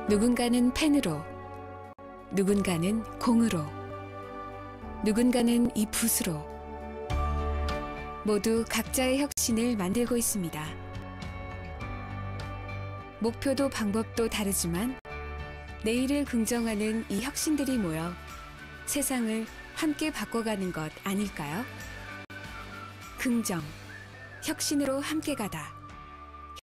누군가는 펜으로, 누군가는 공으로, 누군가는 이 붓으로 모두 각자의 혁신을 만들고 있습니다. 목표도 방법도 다르지만 내일을 긍정하는 이 혁신들이 모여 세상을 함께 바꿔가는 것 아닐까요? 긍정, 혁신으로 함께 가다.